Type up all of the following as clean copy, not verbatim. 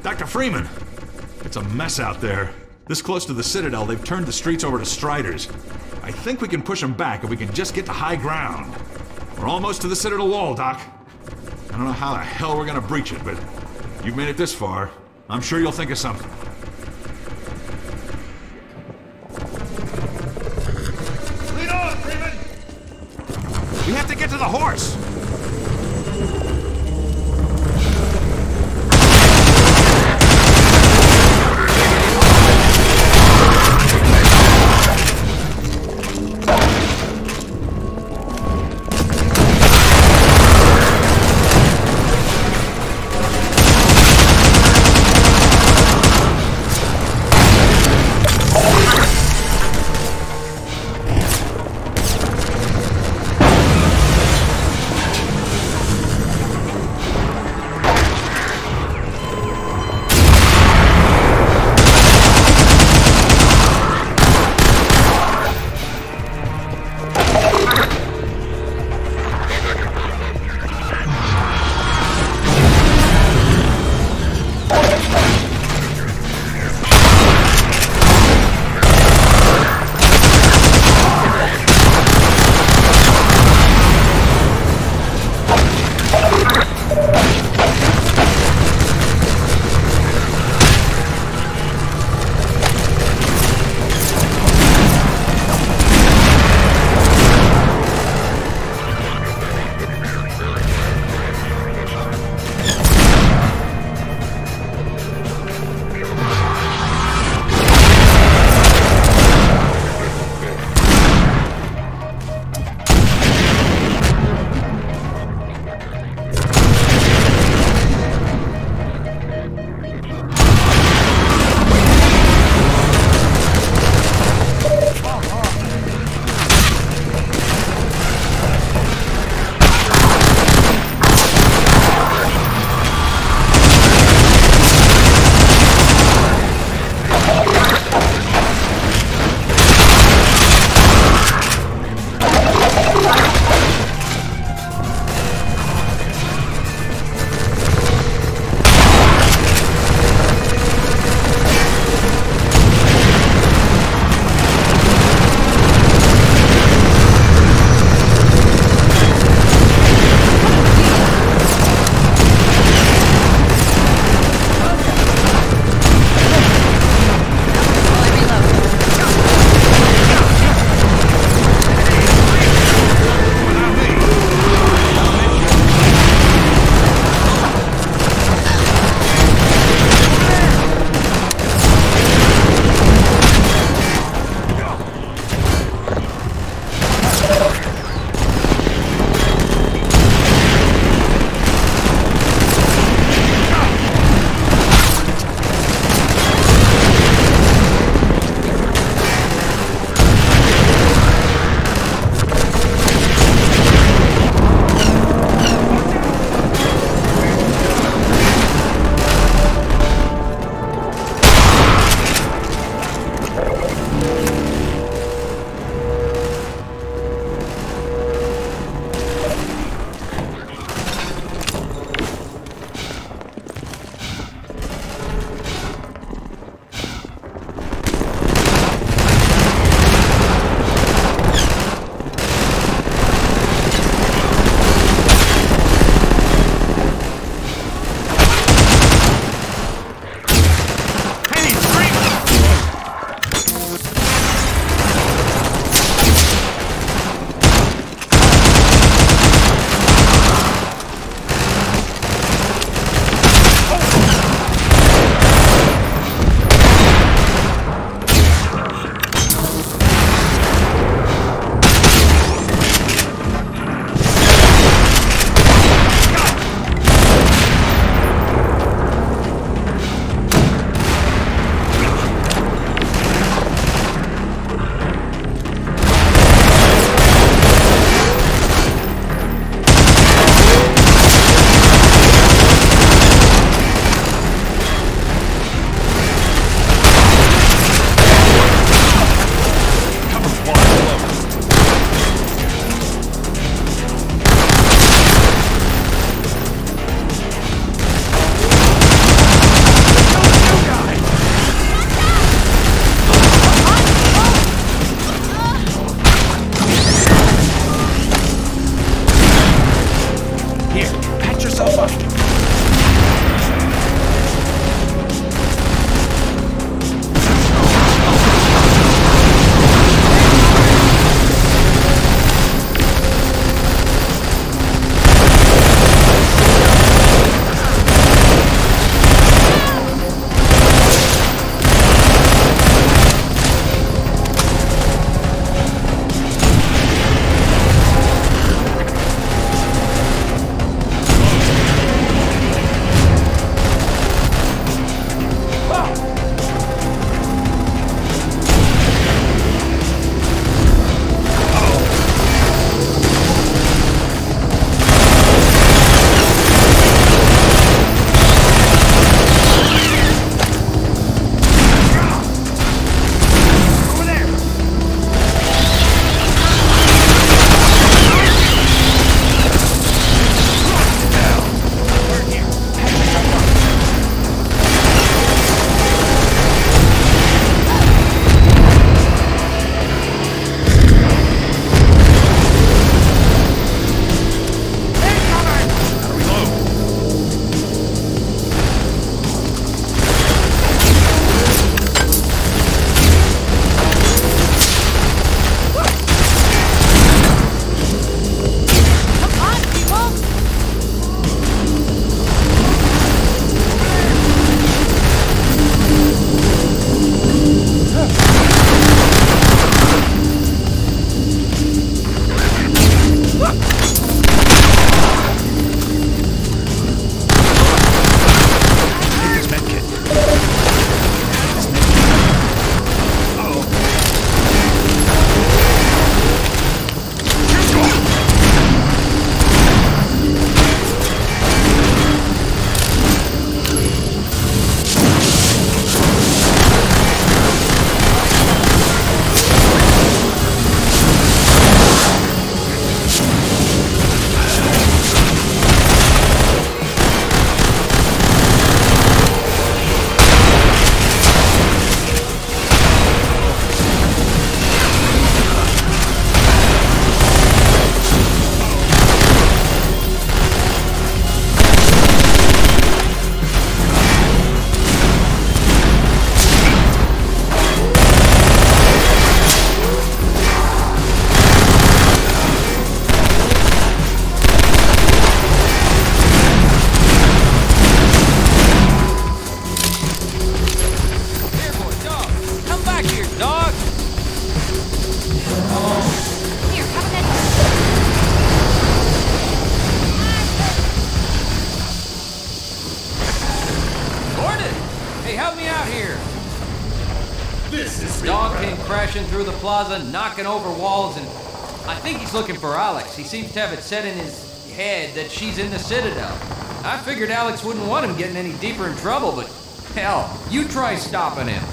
Dr. Freeman! It's a mess out there. This close to the Citadel, they've turned the streets over to Striders. I think we can push them back if we can just get to high ground. We're almost to the Citadel wall, Doc. I don't know how the hell we're gonna breach it, but you've made it this far. I'm sure you'll think of something. Lead on, Freeman! We have to get to the horse! Dog came crashing through the plaza, knocking over walls, and I think he's looking for Alex. He seems to have it set in his head that she's in the Citadel. I figured Alex wouldn't want him getting any deeper in trouble, but hell, you try stopping him.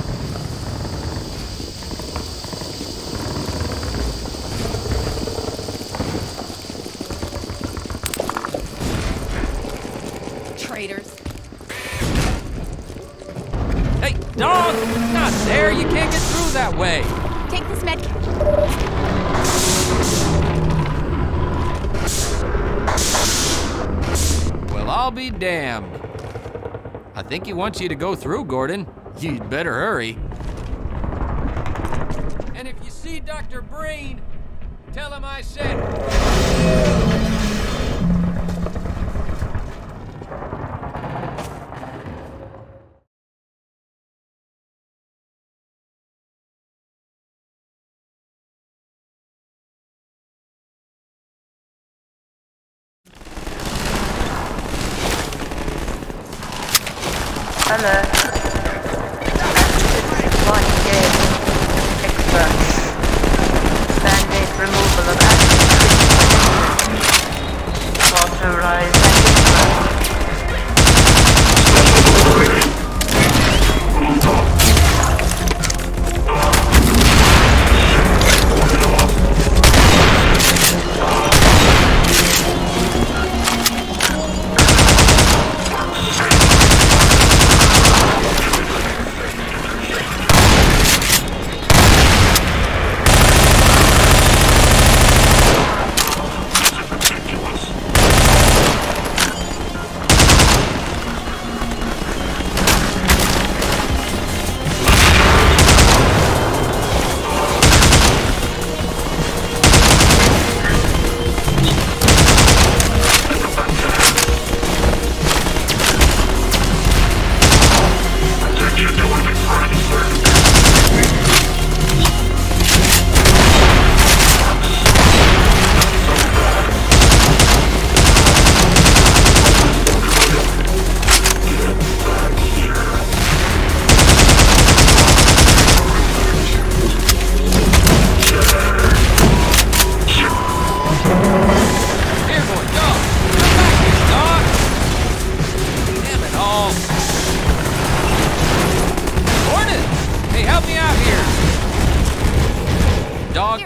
Traitors. Hey, dog! Not there! You can't get through that way! Take this medkit. Well, I'll be damned. I think he wants you to go through, Gordon. You'd better hurry. And if you see Dr. Breen, tell him I said... Alert. One gate. Experts. Band-aid removal of active. Authorize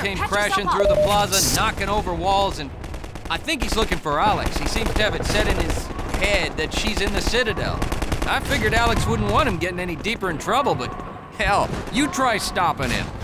came Patch crashing yourself through up. the plaza, knocking over walls, and I think he's looking for Alex. He seems to have it set in his head that she's in the Citadel. I figured Alex wouldn't want him getting any deeper in trouble, but hell, you try stopping him.